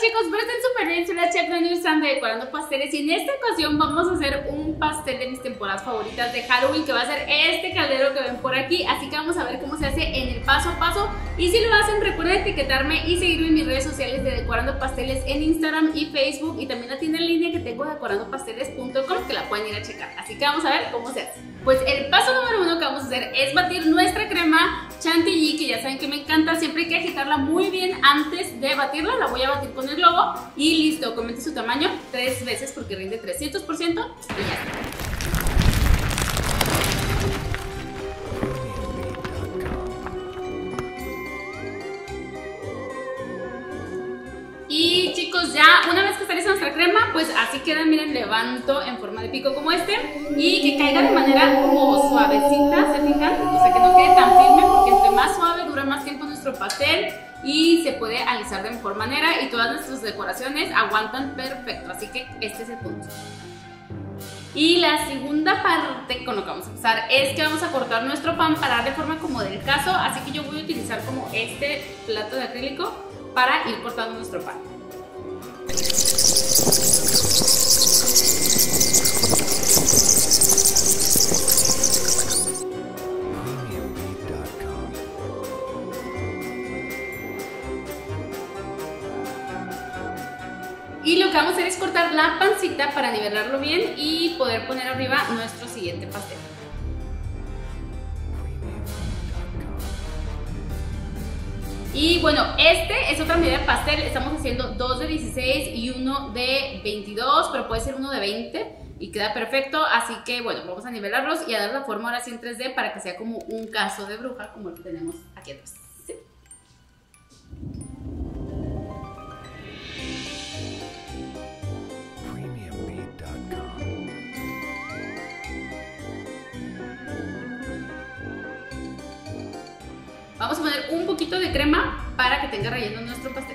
chicos, pero estén súper bien, soy la chef Dani Ustranda de Decorando Pasteles y en esta ocasión vamos a hacer un pastel de mis temporadas favoritas de Halloween, que va a ser este caldero que ven por aquí. Así que vamos a ver cómo se hace en el paso a paso, y si lo hacen recuerden etiquetarme y seguirme en mis redes sociales de Decorando Pasteles en Instagram y Facebook, y también la tienda en línea que tengo, decorandopasteles.com, que la pueden ir a checar. Así que vamos a ver cómo se hace. Pues el paso número 1 que vamos a hacer es batir nuestra crema chantilly, que ya saben que me encanta. Siempre hay que agitarla muy bien antes de batirla. La voy a batir con el globo y listo. Comente su tamaño 3 veces porque rinde 300% y ya está. Y chicos, ya una vez que está lista nuestra crema, pues así queda, miren, levanto en forma de pico como este y que caiga de manera como suavecita, ¿se fijan? O sea, que no quede tan firme, porque entre más suave dura más tiempo nuestro pastel y se puede alisar de mejor manera y todas nuestras decoraciones aguantan perfecto, así que este es el punto. Y la segunda parte con lo que vamos a empezar es que vamos a cortar nuestro pan para darle forma como del caso, así que yo voy a utilizar como este plato de acrílico para ir cortando nuestro pan. Y lo que vamos a hacer es cortar la pancita para nivelarlo bien y poder poner arriba nuestro siguiente pastel. Y bueno, este es otra medida de pastel. Estamos haciendo 2 de 16 y uno de 22, pero puede ser uno de 20 y queda perfecto. Así que bueno, vamos a nivelarlos y a dar la forma ahora sí en 3D para que sea como un caso de bruja, como el que tenemos aquí atrás. ¿Sí? Vamos a poner un poquito de crema para que tenga relleno nuestro pastel.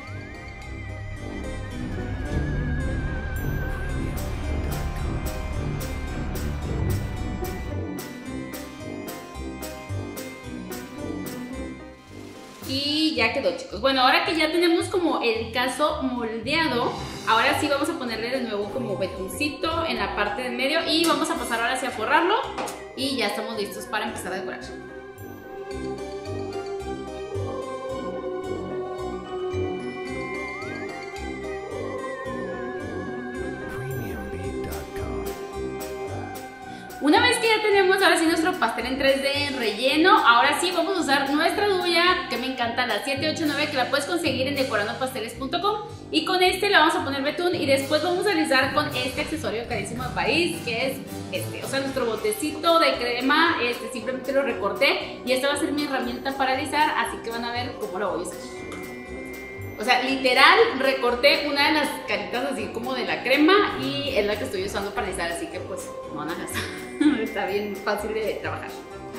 Y ya quedó, chicos. Bueno, ahora que ya tenemos como el caso moldeado, ahora sí vamos a ponerle de nuevo como betuncito en la parte de medio y vamos a pasar ahora sí a forrarlo y ya estamos listos para empezar a decorar. Una vez que ya tenemos ahora sí nuestro pastel en 3D relleno, ahora sí vamos a usar nuestra duya, que me encanta, la 789, que la puedes conseguir en decorandopasteles.com, y con este le vamos a poner betún y después vamos a alisar con este accesorio carísimo de París, que es este, o sea, nuestro botecito de crema. Simplemente lo recorté y esta va a ser mi herramienta para alisar, así que van a ver cómo lo voy a usar. O sea, literal, recorté una de las caritas así como de la crema y es la que estoy usando para alisar, así que pues no van a gastar. Está bien fácil de trabajar.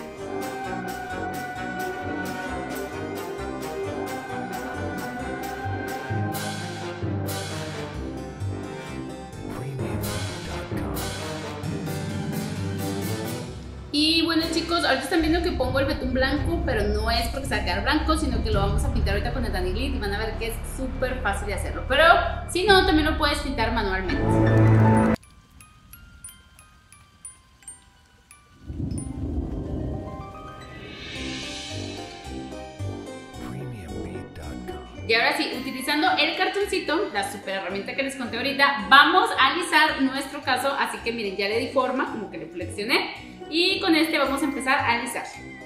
Y bueno chicos, ahorita están viendo que pongo el betún blanco, pero no es porque se va a quedar blanco, sino que lo vamos a pintar ahorita con el Danilite y van a ver que es súper fácil de hacerlo. Pero si no, también lo puedes pintar manualmente. Y ahora sí, utilizando el cartoncito, la super herramienta que les conté ahorita, vamos a alisar nuestro caso. Así que miren, ya le di forma, como que le flexioné. Y con este vamos a empezar a alisar.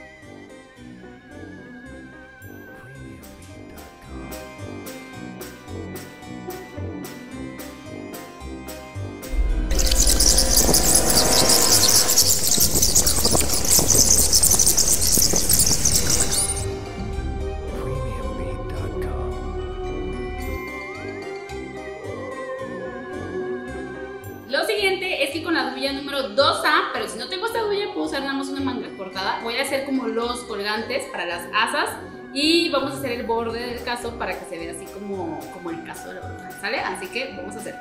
Lo siguiente es que con la duya número 2A, pero si no tengo esta duya puedo usar nada más una manga cortada, voy a hacer como los colgantes para las asas y vamos a hacer el borde del caso para que se vea así como el caso de la bruja, ¿sale? Así que vamos a hacer.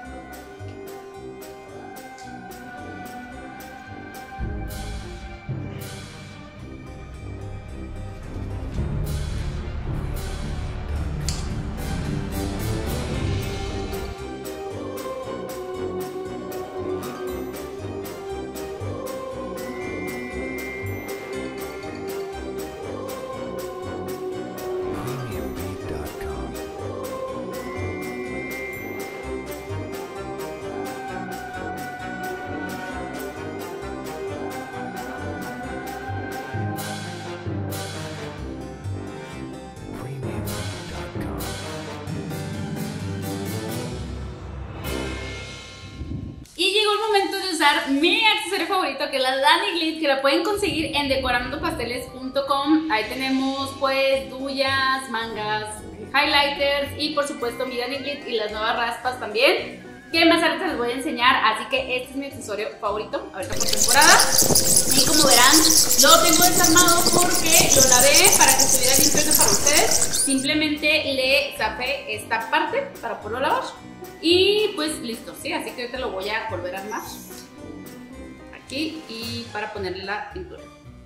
usar mi accesorio favorito, que es la Dani Glitz, que la pueden conseguir en decorandopasteles.com. Ahí tenemos pues duyas, mangas, highlighters y por supuesto mi Dani Glitz y las nuevas raspas también, que más tarde les voy a enseñar. Así que este es mi accesorio favorito ahorita por temporada. Y como verán, lo tengo desarmado porque lo lavé para que estuviera limpio para ustedes. Simplemente le zafé esta parte para poderlo lavar y pues listo, ¿sí? Así que ahorita lo voy a volver a armar aquí y para ponerle la pintura.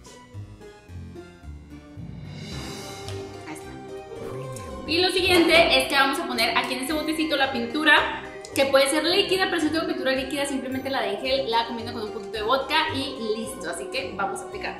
Ahí está. Y lo siguiente es que vamos a poner aquí en este botecito la pintura, que puede ser líquida, pero si tengo pintura líquida simplemente la de en gel, la combino con un poquito de vodka y listo. Así que vamos a aplicar.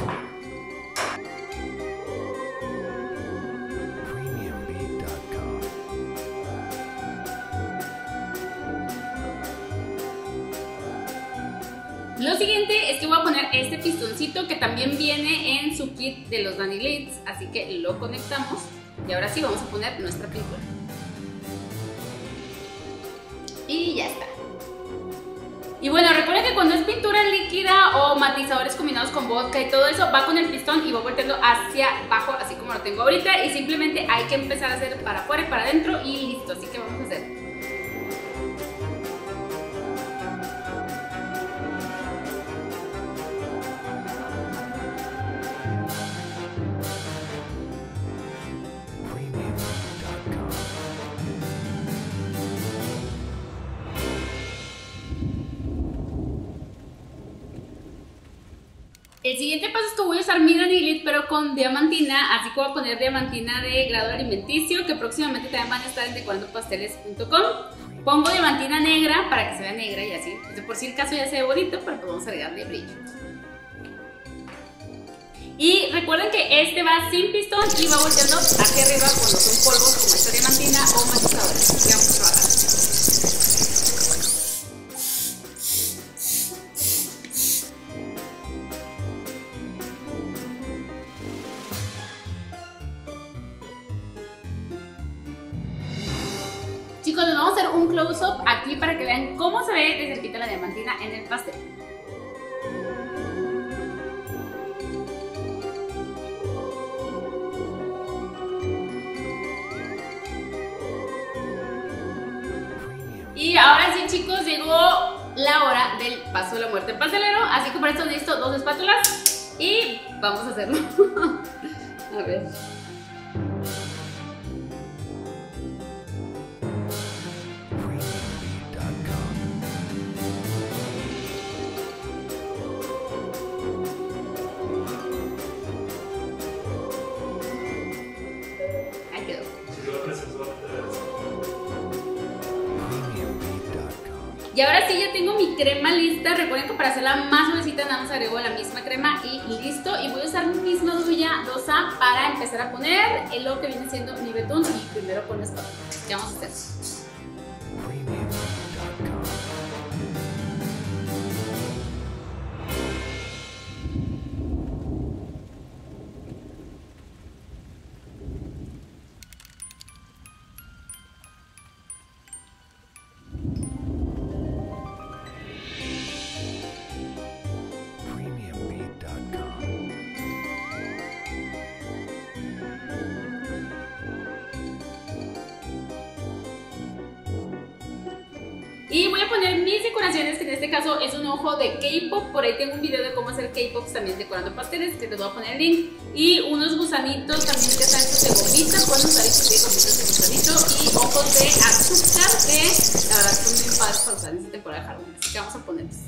Lo siguiente es que voy a poner este pistoncito que también viene en su kit de los Dani Glitz, así que lo conectamos y ahora sí vamos a poner nuestra pintura. Y ya está. Y bueno, recuerden que cuando es pintura líquida o matizadores combinados con vodka y todo eso, va con el pistón y va volteando hacia abajo, así como lo tengo ahorita, y simplemente hay que empezar a hacer para afuera y para adentro y listo. Así que vamos a hacer. El siguiente paso es que voy a usar mi Dani Glitz pero con diamantina, así que voy a poner diamantina de grado alimenticio, que próximamente también van a estar en decorandopasteles.com. Pongo diamantina negra para que se vea negra y así, de por sí el caso ya se ve bonito, pero pues vamos a agregarle brillo. Y recuerden que este va sin pistón y va volteando hacia arriba cuando son polvos como esta diamantina o matizadores. Así que vamos a trabajar. Chicos, nos vamos a hacer un close-up aquí para que vean cómo se ve de cerquita la diamantina en el pastel. Y ahora sí, chicos, llegó la hora del paso de la muerte pastelero, así que por eso necesito 2 espátulas y vamos a hacerlo. A ver. Y ahora sí ya tengo mi crema lista. Recuerden que para hacerla más suavecita nada más agrego la misma crema y listo. Y voy a usar mi misma duya 2A para empezar a poner lo que viene siendo mi betún y primero con la espátula. ¿Qué vamos a hacer? Y voy a poner mis decoraciones, que en este caso es un ojo de K-pop. Por ahí tengo un video de cómo hacer K-pops también decorando pasteles, que les voy a poner el link. Y unos gusanitos también que están estos de gomita, pueden usar estos de gomitas de gusanito. Y ojos de azúcar, que la verdad son muy padres para usar en esta temporada de Halloween. Así que vamos a ponerlos.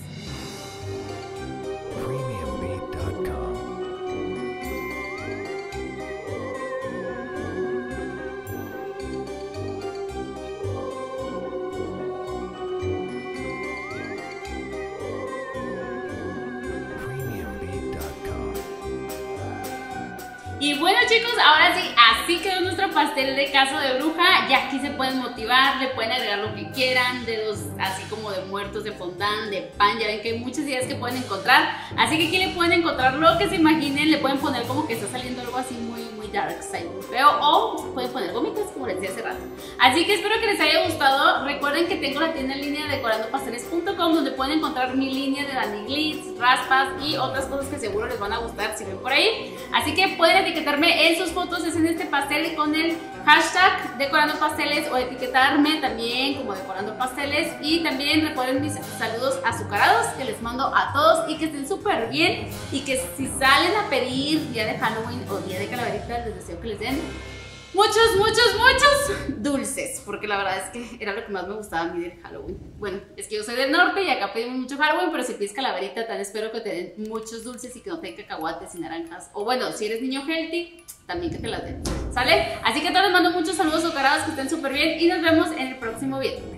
Y bueno, chicos, ahora sí, así quedó nuestro pastel de caso de bruja. Ya aquí se pueden motivar, le pueden agregar lo que quieran, dedos así como de muertos, de fondant, de pan. Ya ven que hay muchas ideas que pueden encontrar. Así que aquí le pueden encontrar lo que se imaginen. Le pueden poner como que está saliendo algo así muy muy dark side, muy feo, o se pueden poner gomitas como les decía hace rato. Así que espero que les haya gustado. Recuerden que tengo la tienda en línea decorandopasteles.com, donde pueden encontrar mi línea de Dani Glitz, raspas y otras cosas que seguro les van a gustar si ven por ahí. Así que pueden etiquetarme en sus fotos, es en este pastel con el hashtag decorando pasteles, o etiquetarme también como decorando pasteles. Y también recuerden mis saludos azucarados que les mando a todos, y que estén súper bien, y que si salen a pedir día de Halloween o día de calaverita, les deseo que les den muchos dulces, porque la verdad es que era lo que más me gustaba a mí del Halloween. Bueno, es que yo soy del norte y acá pedimos mucho Halloween, pero si pides calaverita, tan espero que te den muchos dulces y que no te den cacahuates y naranjas. O bueno, si eres niño healthy, también que te las den, ¿sale? Así que a todos les mando muchos saludos azucarados, que estén súper bien, y nos vemos en el próximo video.